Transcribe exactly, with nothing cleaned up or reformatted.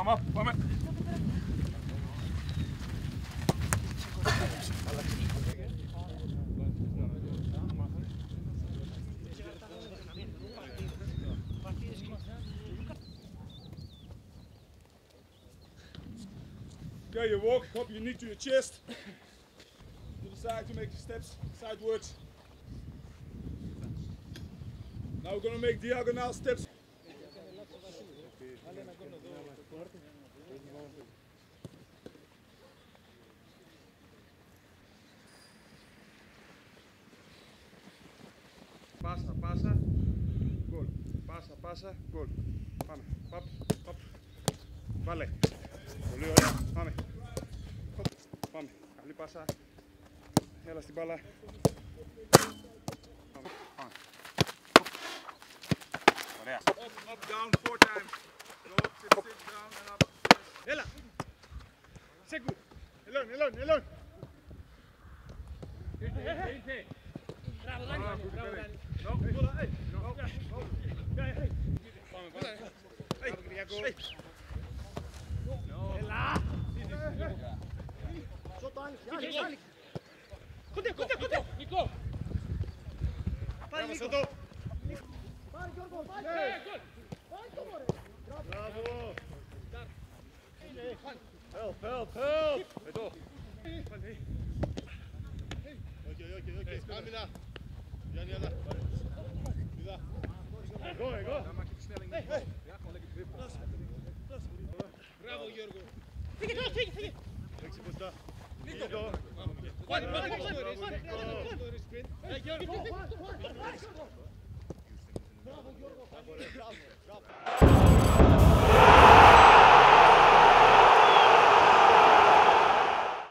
πάμε, πάμε. Okay, you walk, hop your knee to your chest. To the side to make steps sidewards. Now we're gonna make diagonal steps. Πάσα, πάσα, γκολ. Πάσα, πάσα, γκολ. Πάμε, παπ, παπ. Βάλε. Πολύ ωραία, πάμε. Πάμε, καλή πάσα. Έλα στην μπάλα. Πάμε, πάμε. Ωραία. Up, up, down, four times. Go up, sit, sit, down and up. Έλα. Σέκου. Ελών, ελών, ελών. Ήρθε, ήρθε. Μπράβο, Δάνη. Μπράβο, Δάνη. No, pull hey. No. No. Hey, hey. Πάμε, πάμε. Hey, Κυριακό. Έλα. Κοντέ, κοντέ, κοντέ. Νικό. Πάμε στο το. Πάρε Γιώργο, πάρε. Πάρε το μωρέ. Μπράβο. Help, help, help. Εδώ. Οκ, οκ, οκ. Άμυνα. Γιάννη, έλα. Είδα. Εγώ, εγώ. Μπράβο Γιώργο. Φύγε, φύγε, φύγε. Έξι μπροστά. Νίκο. Πάρε, πάρε, πάρε. Μπράβο Γιώργο. Μπράβο Γιώργο.